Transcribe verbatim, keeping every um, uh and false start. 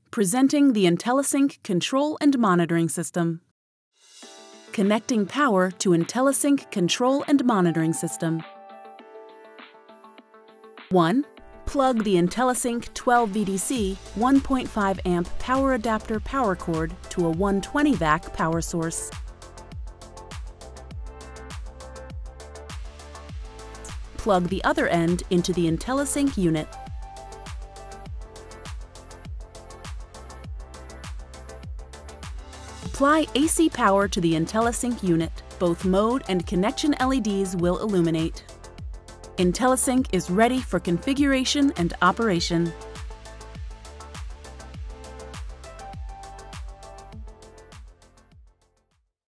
Presenting the IntelliSync control and monitoring system. Connecting power to IntelliSync control and monitoring system. one. Plug the IntelliSync twelve V D C one point five amp power adapter power cord to a one hundred twenty volt power source. Plug the other end into the IntelliSync unit. Apply A C power to the IntelliSync unit. Both mode and connection L E Ds will illuminate. IntelliSync is ready for configuration and operation.